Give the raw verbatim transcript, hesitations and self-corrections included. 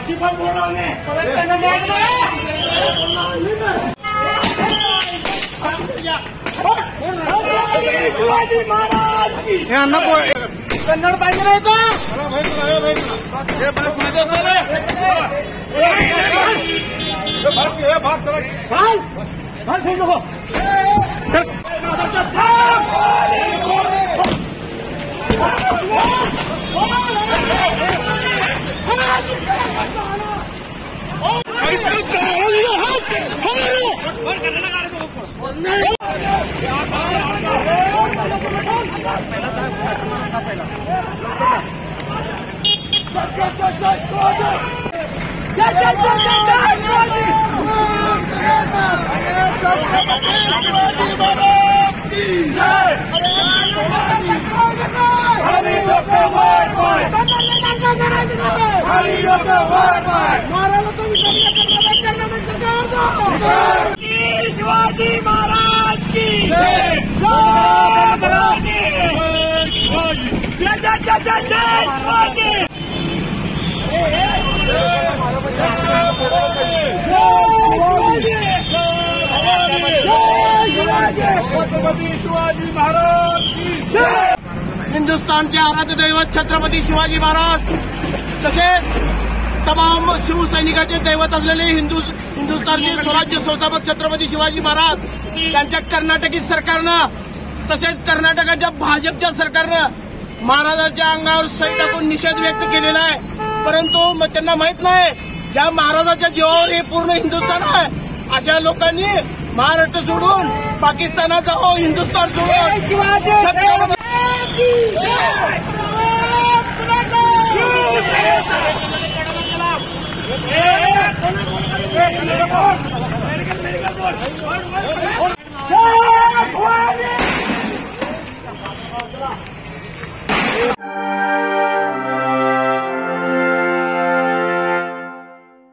अजिबात बोलणार नाही. शिवाजी महाराज की कन्नड पाहिजे नाही का? शिवाजी महाराज की जय जय जय जय जय शिवाजी. छत्रपती शिवाजी महाराज की जय. हिंदुस्थानचे आराध्य दैवत छत्रपती शिवाजी महाराज तसेच तमाम शिवसैनिकाचे दैवत असलेले हिंदू हिंदुस्थानचे स्वराज्य संस्थापक छत्रपती शिवाजी महाराज त्यांच्या कर्नाटकी सरकारनं तसेच कर्नाटकाच्या भाजपच्या सरकारनं महाराजांच्या अंगावर सही टाकून निषेध व्यक्त केलेला आहे. परंतु मग त्यांना माहित नाही ज्या महाराजाच्या जीवावर हे पूर्ण हिंदुस्थान आहे अशा लोकांनी महाराष्ट्र सोडून पाकिस्तानात जावं, हिंदुस्थान सोडून छत्रपती